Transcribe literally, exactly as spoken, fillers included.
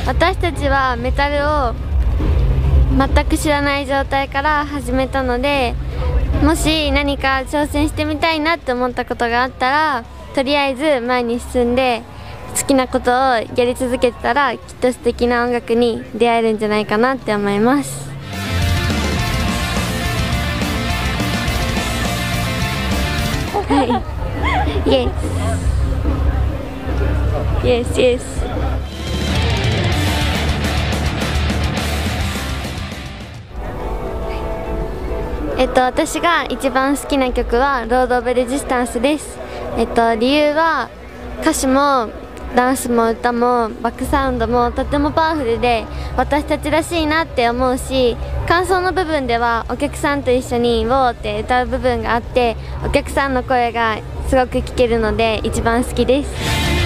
私たちはメタルを全く知らない状態から始めたので、もし何か挑戦してみたいなって思ったことがあったら、とりあえず前に進んで好きなことをやり続けてたら、きっと素敵な音楽に出会えるんじゃないかなって思います。はい、イエスイエスイエス。えっと、私が一番好きな曲は「ロード・オブ・レジスタンス」です。えっと、理由は歌詞もダンスも歌もバックサウンドもとてもパワフルで、私たちらしいなって思うし、感想の部分ではお客さんと一緒に「ウォー」って歌う部分があって、お客さんの声がすごく聞けるので一番好きです。